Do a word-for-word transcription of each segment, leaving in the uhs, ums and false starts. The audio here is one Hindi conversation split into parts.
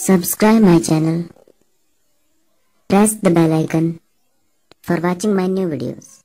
Subscribe my channel. Press the bell icon for watching my new videos.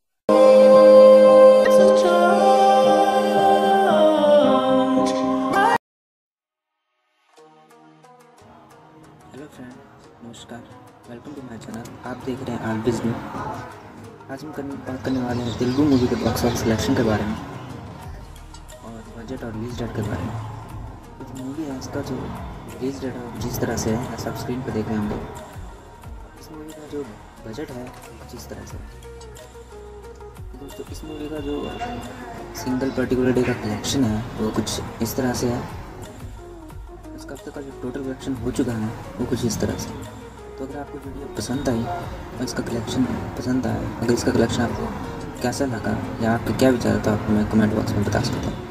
Hello friend, नमस्कार। Welcome to my channel. आप देख रहे हैं आलविज न्यू। आज हम करने बात करने वाले हैं तेलुगु मूवी के बॉक्स ऑफिस सिलेक्शन के बारे में और बजट और रिलीज डेट के बारे में। तो जो मूवी है इसका जो रिलीज डेट है जिस तरह से है, ऐसा आप स्क्रीन पर देख रहे हैं हम लोग। इस मूवी का जो बजट है जिस तरह से दोस्तों, इस मूवी का जो सिंगल पर्टिकुलर डे का कलेक्शन है वो कुछ इस तरह से है। इसका अब तक का जो टोटल कलेक्शन हो चुका है वो कुछ इस तरह से। तो अगर आपको वीडियो पसंद आई और इसका कलेक्शन पसंद आया, अगर इसका कलेक्शन आपको कैसा लगा या आपके क्या विचार है तो आप हमें कमेंट बॉक्स में बता सकते हैं।